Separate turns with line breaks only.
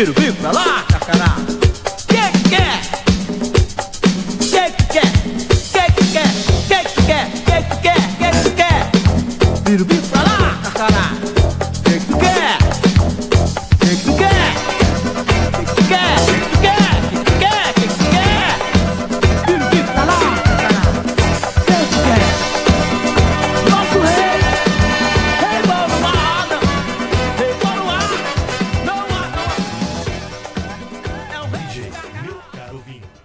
Vira o bico pra lá, carcará. Que quer? Que quer? Que quer? Que quer? Que quer? Que quer? Vira o bico pra lá, carcará. Que quer? Que quer? Que quer? Que quer? Que quer? Que quer? Vira o bico pra lá, carcará. Que quer? Nosso rei, rei Boruada, rei Boruada, não há. É o rei.
DJ Meu Caro Vinho.